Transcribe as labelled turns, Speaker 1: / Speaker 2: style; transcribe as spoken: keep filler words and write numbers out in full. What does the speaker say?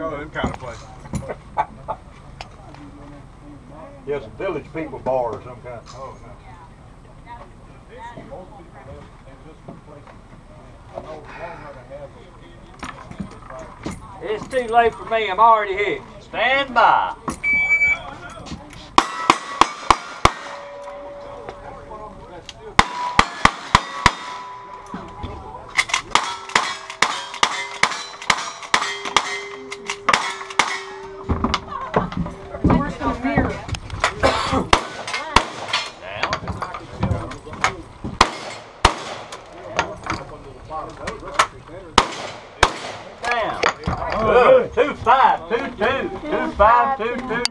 Speaker 1: go to them kind of places.
Speaker 2: Yeah, some village people bar or some kind.
Speaker 1: Oh, no.
Speaker 3: It's too late for me. I'm already hit. Stand by.
Speaker 4: Where's the mirror?
Speaker 3: Down. Good. Two five, two two, two five, two two.